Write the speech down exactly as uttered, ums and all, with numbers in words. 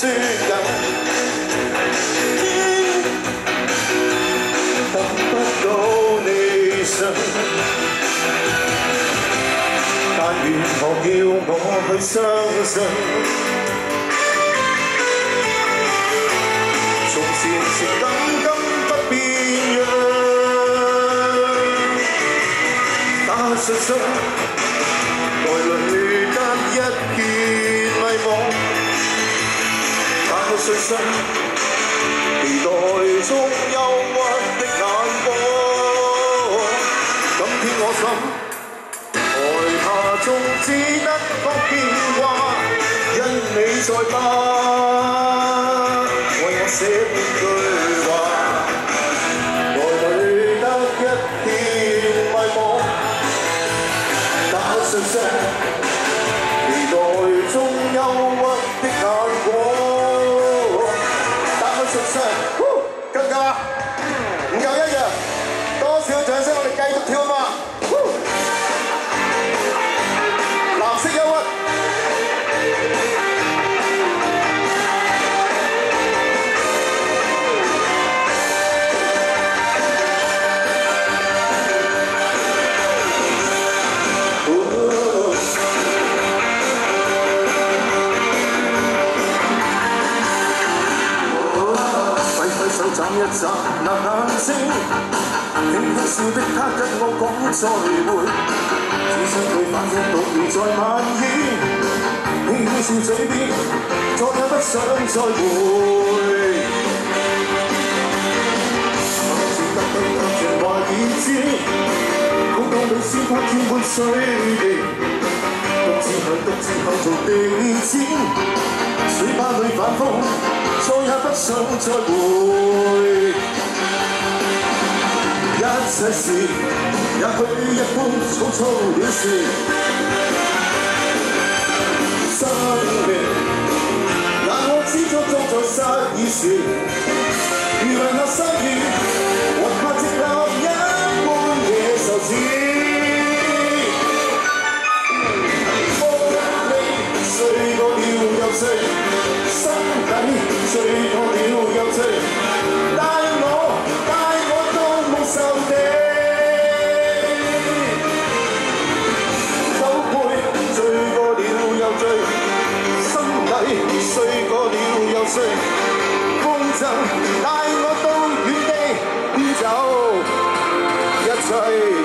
說人，得不到理想。但願何叫我去相信，從前情感今不變樣。打信心，內裏得一片迷惘。打信心，期待中憂鬱的眼光。今天我心。 害怕中只得個變化，因你在吧，為我寫半句話，內裏得一片迷惘，打信息，期待中憂鬱的眼光，打信息，更加唔夠一樣，多少掌聲，我哋繼續跳嘛！ 眨一眨那眼睛，輕輕笑的他跟我講再會，只想佢反覆到現在蔓延，輕輕笑嘴邊，再也不想再會。只得對他情話已知，空檔裏鮮花沾滿水滴，獨自向獨自後做地氈，水吧裏反覆。 再也不想再會，一切事也許一般草草了事，生命也可始終終在失意時，如為那失意，還怕直流一般野獸子，風裏睡過了又睡，心底。 醉過了又醉，帶我帶我到夢受地，酒杯醉過了又醉，心底睡過了又睡，風箏帶我到遠地，飄走一切。